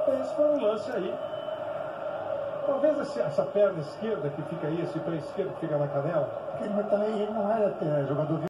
Esse foi um lance aí. Talvez essa perna esquerda que fica aí, esse pé esquerdo que fica na canela. Porque ele não era jogador